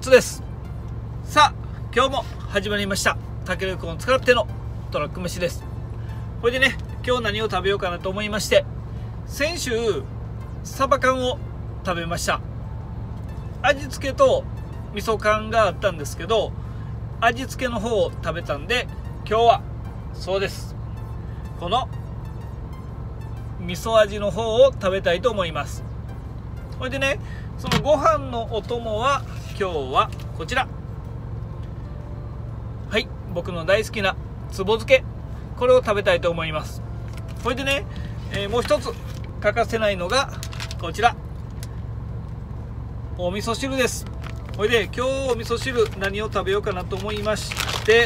松です。さあ今日も始まりました竹力を使ってのトラック飯です。これでね、今日何を食べようかなと思いまして、先週サバ缶を食べました。味付けと味噌缶があったんですけど、味付けの方を食べたんで、今日はそうです、この味噌味の方を食べたいと思います。これでね、そのご飯のお供は今日はこちら、はい、僕の大好きなつぼ漬け、これを食べたいと思います。これでね、もう一つ欠かせないのがこちら、お味噌汁です。これで今日お味噌汁何を食べようかなと思いまして、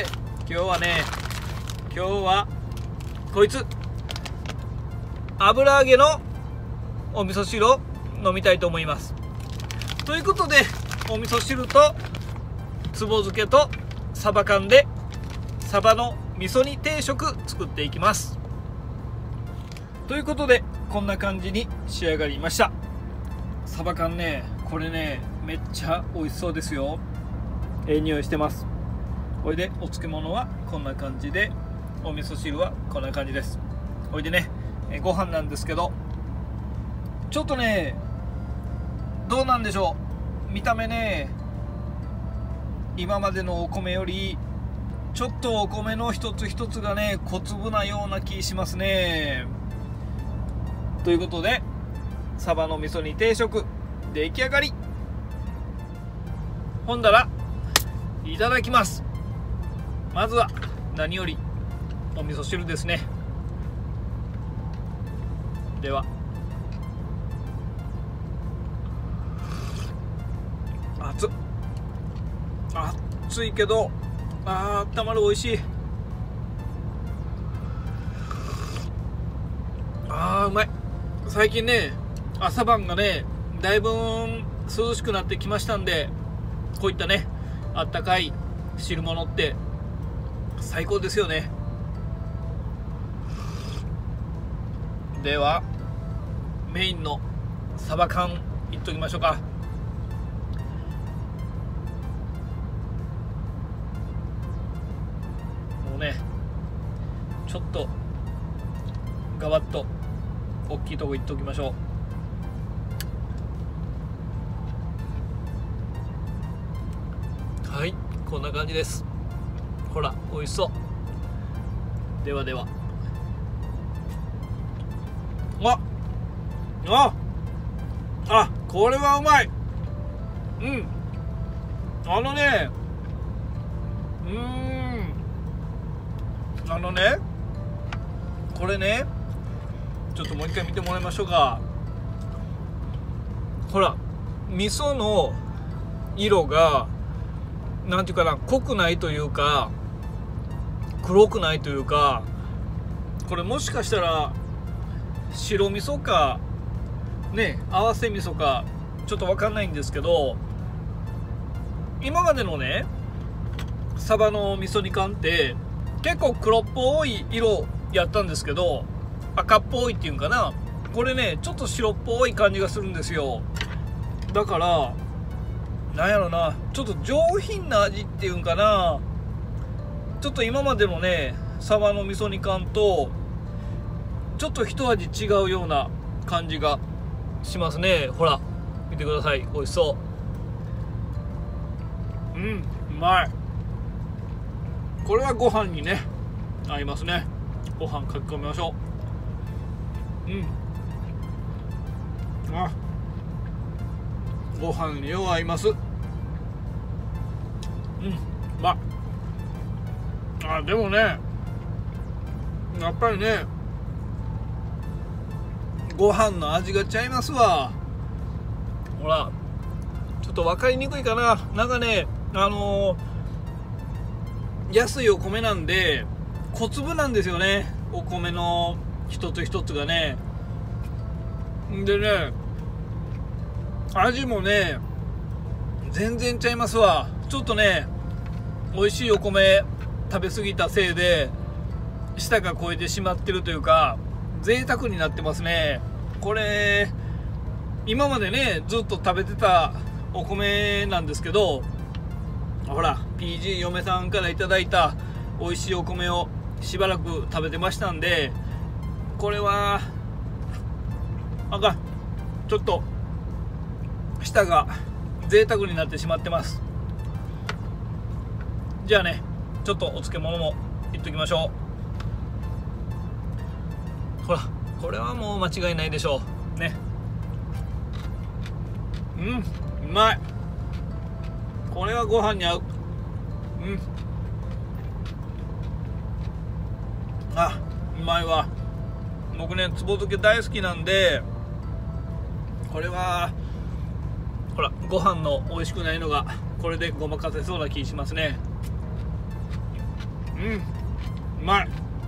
今日はこいつ、油揚げのお味噌汁を飲みたいと思います。ということで、お味噌汁とつぼ漬けとサバ缶でサバの味噌煮定食作っていきます。ということで、こんな感じに仕上がりました。サバ缶ね、これね、めっちゃ美味しそうですよ。匂いしてます。これでお漬物はこんな感じで、お味噌汁はこんな感じです。これでね、ご飯なんですけど、ちょっとね、どうなんでしょう、見た目ね、今までのお米よりちょっとお米の一つ一つがね、小粒なような気しますね。ということで、サバの味噌煮定食出来上がり。ほんだらいただきます。まずは何よりお味噌汁ですね。では、熱いけどあったまる、美味しい。うまい。最近ね、朝晩がね、だいぶ涼しくなってきましたんで、こういったね、あったかい汁物って最高ですよね。ではメインのサバ缶いっときましょうか。もうね、ちょっとガバッと大きいとこいっときましょう。はい、こんな感じです。ほら、美味しそう。ではでは、これはうまい。これね、ちょっともう一回見てもらいましょうか。ほら、味噌の色がなんていうかな、濃くないというか黒くないというか、これもしかしたら白味噌かね、合わせ味噌かちょっと分かんないんですけど、今までのね、サバの味噌煮缶って結構黒っぽい色やったんですけど、赤っぽいっていうんかな、これね、ちょっと白っぽい感じがするんですよ。だからなんやろな、ちょっと上品な味っていうんかな、ちょっと今までのね、サバの味噌煮缶とちょっと一味違うような感じがしますね。ほら見てください、美味しそう。うまい。これはご飯にね合いますね。ご飯かき込みましょう。ご飯によう合います。でもね、やっぱりね、ご飯の味がちゃいますわ。ほら、ちょっと分かりにくいかな。なんかね、安いお米なんで小粒なんですよね、お米の一つ一つがね。でね、味もね全然ちゃいますわ。ちょっとね、美味しいお米食べ過ぎたせいで舌が超えてしまってるというか、贅沢になってますね。これ今までねずっと食べてたお米なんですけど、 ほら PG 嫁さんからいただいた美味しいお米をしばらく食べてましたんで、これはあかん、ちょっと舌が贅沢になってしまってます。じゃあね、ちょっとお漬物もいっときましょう。ほらこれはもう間違いないでしょうね。うまい。これはご飯に合う。あ、うまいわ。僕ね、つぼ漬け大好きなんで、これはほらご飯の美味しくないのがこれでごまかせそうな気しますね。うまい。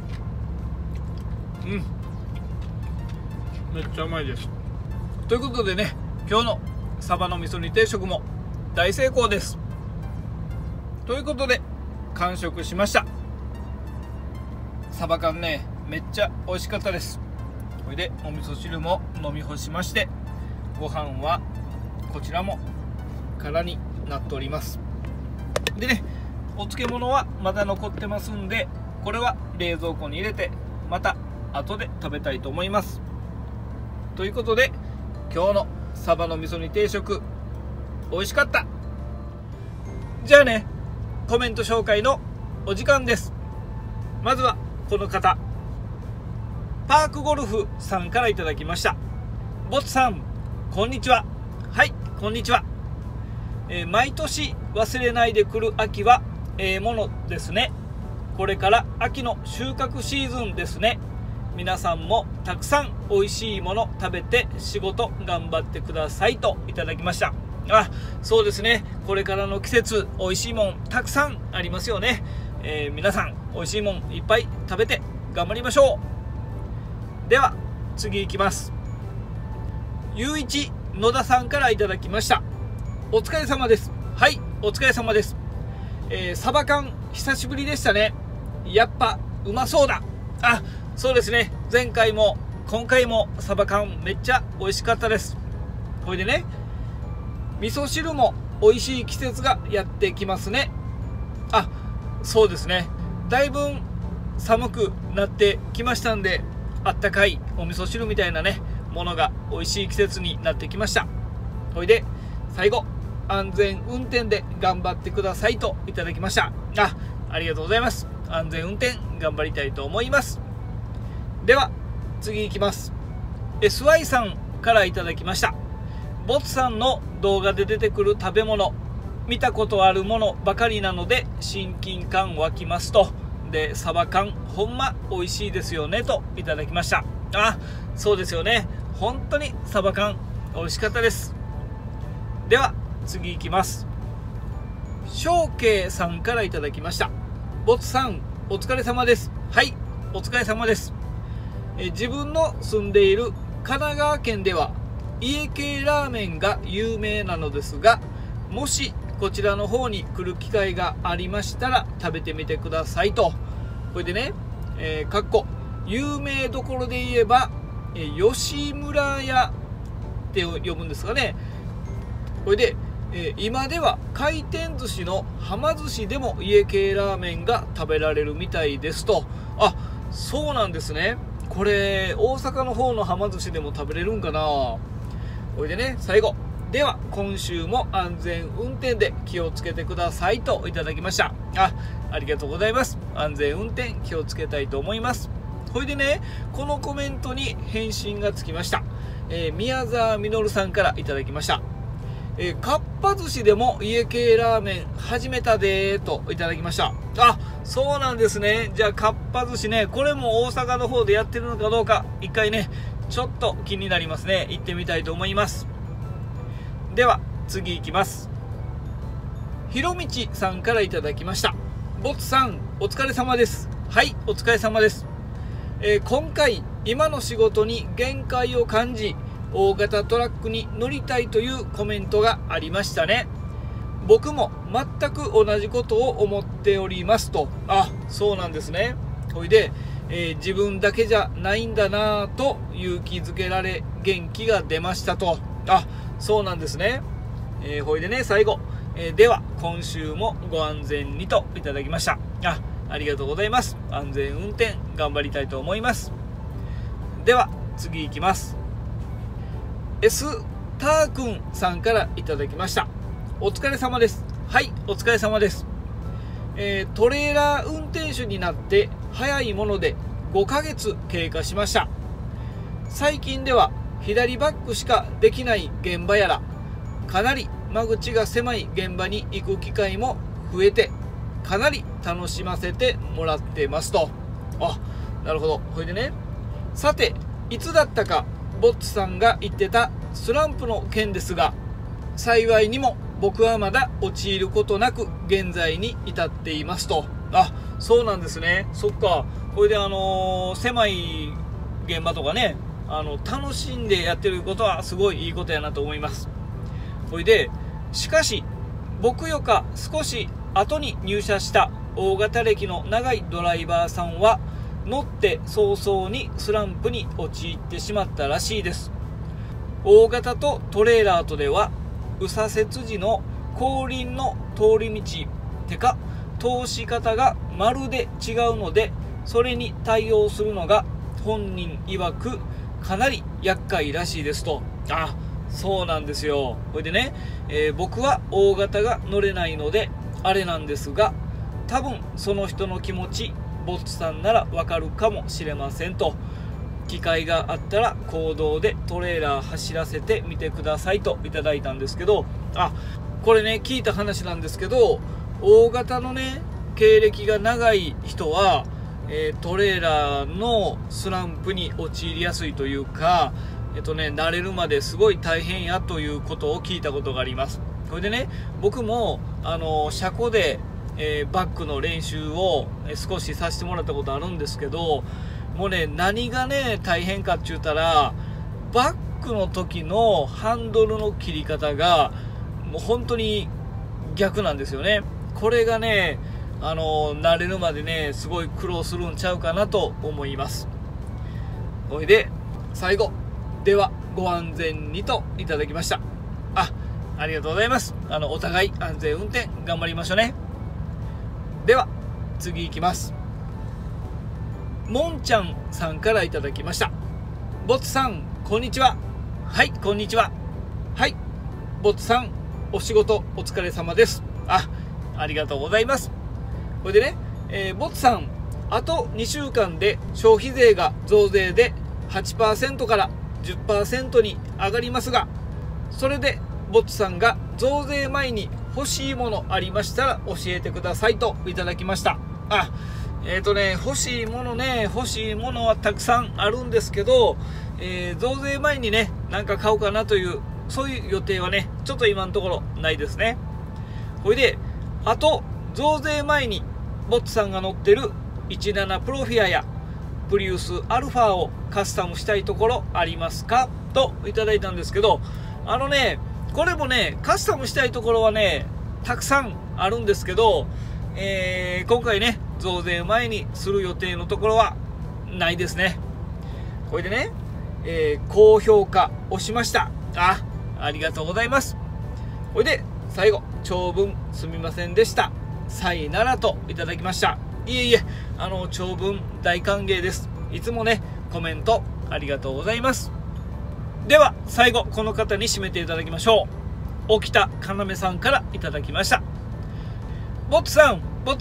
めっちゃうまいです。ということでね、今日のサバの味噌煮定食も大成功です。ということで完食しました。サバ缶ね、めっちゃ美味しかったです。これでお味噌汁も飲み干しまして、ご飯はこちらも空になっております。でね、お漬物はまだ残ってますんで、これは冷蔵庫に入れてまた後で食べたいと思います。ということで今日のサバの味噌煮定食美味しかった。じゃあね、コメント紹介のお時間です。まずはこの方、パークゴルフさんからいただきました。ボツさん、こんにちは。はい、こんにちは。毎年忘れないで来る秋はものですね。これから秋の収穫シーズンですね。皆さんもたくさん美味しいもの食べて仕事頑張ってくださいといただきました。あ、そうですね。これからの季節、美味しいもんたくさんありますよね。皆さん美味しいもんいっぱい食べて頑張りましょう。では次いきます。ゆういち野田さんからいただきました。お疲れ様です。はい、お疲れ様です。サバ缶久しぶりでしたね。やっぱうまそうだ。あ、そうですね。前回も今回もサバ缶めっちゃ美味しかったです。これでね、味噌汁も美味しい季節がやってきますね。あ、そうですね。だいぶ寒くなってきましたんで、あったかいお味噌汁みたいなねものが美味しい季節になってきました。それで最後、安全運転で頑張ってくださいといただきました。ありがとうございます。安全運転頑張りたいと思います。では次いきます。 SY さんからいただきました。ボツさんの動画で出てくる食べ物、見たことあるものばかりなので親近感湧きますと。で、サバ缶ほんま美味しいですよねといただきました。そうですよね。本当にサバ缶美味しかったです。では次いきます。翔慶さんからいただきました。ボツさんお疲れ様です。はい、お疲れ様です。自分の住んでいる神奈川県では家系ラーメンが有名なのですが、もしこちらの方に来る機会がありましたら食べてみてくださいと。これでね、有名どころで言えば吉村屋って呼ぶんですかね。これで今では回転寿司のはま寿司でも家系ラーメンが食べられるみたいですと。そうなんですね。これ大阪の方のはま寿司でも食べれるんかな。これでね、最後、では今週も安全運転で気をつけてくださいといただきました。ありがとうございます。安全運転気をつけたいと思います。これでね、このコメントに返信がつきました。宮沢実さんからいただきました。かっぱ寿司でも家系ラーメン始めたでーといただきました。そうなんですね。じゃあかっぱ寿司ね、これも大阪の方でやってるのかどうか、一回ねちょっと気になりますね。行ってみたいと思います。では次いきます。ひろみちさんからいただきました。ボツさんお疲れ様です。はい、お疲れ様です。今回今の仕事に限界を感じ、大型トラックに乗りたいというコメントがありましたね。僕も全く同じことを思っておりますと。そうなんですね。これで、自分だけじゃないんだなぁと勇気づけられ元気が出ましたと。そうなんですね。ほいでね、最後、 では今週もご安全にといただきました。ありがとうございます。安全運転頑張りたいと思います。では次行きます。S ターくんさんからいただきました。お疲れ様です。はい、お疲れ様です。トレーラー運転手になって早いもので5ヶ月経過しました。最近では左バックしかできない現場やら、かなり間口が狭い現場に行く機会も増えて、かなり楽しませてもらってますと。なるほど。これでね、さていつだったかボッツさんが言ってたスランプの件ですが、幸いにも僕はまだ陥ることなく現在に至っていますと。そうなんですね。そっか。これで狭い現場とかね、楽しんでやってることはすごいいいことやなと思います。これでしかし僕よか少し後に入社した大型歴の長いドライバーさんは乗って早々にスランプに陥ってしまったらしいです。大型とトレーラーとでは右左折時の後輪の通り道てか通し方がまるで違うので、それに対応するのが本人曰くかなり厄介らしいですと。そうなんですよ。これでね、僕は大型が乗れないのであれなんですが、多分その人の気持ちボッツさんならわかるかもしれませんと。機会があったら公道でトレーラー走らせてみてくださいといただいたんですけど、これね聞いた話なんですけど、大型のね経歴が長い人は、トレーラーのスランプに陥りやすいというか、慣れるまですごい大変やということを聞いたことがあります。これでね、僕も車庫で、バックの練習を少しさせてもらったことあるんですけど、もうね何がね大変かって言ったら、バックの時のハンドルの切り方がもう本当に逆なんですよね。これがね慣れるまでねすごい苦労するんちゃうかなと思います。これで最後ではご安全にといただきました。ありがとうございます。お互い安全運転頑張りましょうね。では次行きます。もんちゃんさんからいただきました。ボツさんこんにちは。はい、こんにちは。はい、ボツさんお仕事お疲れ様です。ありがとうございます。これでね、ボツさんあと2週間で消費税が増税で 8% から 10% に上がりますが、それでボツさんが増税前に欲しいものありましたら教えてくださいといただきました。欲しいものはたくさんあるんですけど、増税前にねなんか買おうかなというそういう予定はねちょっと今のところないですね。これであと増税前にボッツさんが乗ってる17プロフィアやプリウスアルファをカスタムしたいところありますかといただいたんですけど、これもねカスタムしたいところはねたくさんあるんですけど、今回ね増税前にする予定のところはないですね。これでね、高評価をしました。ありがとうございます。これで最後長文すみませんでした、さいならといただきました。長文大歓迎です。いつもねコメントありがとうございます。では最後この方に締めていただきましょう。沖田かなめさんからいただきました。ボッツさん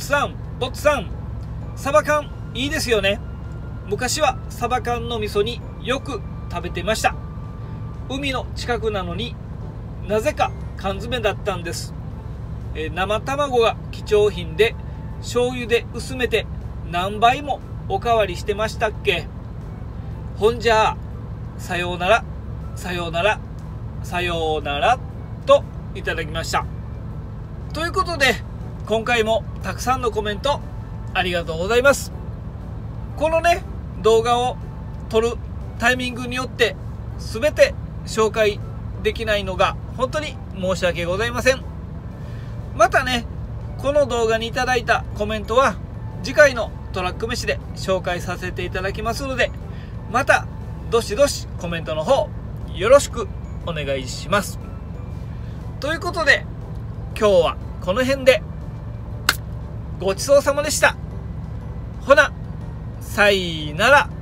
サバ缶いいですよね。昔はサバ缶の味噌煮よく食べてました。海の近くなのになぜか缶詰だったんです。生卵が貴重品で醤油で薄めて何倍もおかわりしてましたっけ。ほんじゃあさようならさようならさようならといただきました。ということで今回もたくさんのコメントありがとうございます。このね動画を撮るタイミングによって全て紹介できないのが本当に申し訳ございません。またねこの動画にいただいたコメントは次回のトラック飯で紹介させていただきますので、またどしどしコメントの方よろしくお願いします。ということで今日はこの辺で。ごちそうさまでした。ほな、さいなら。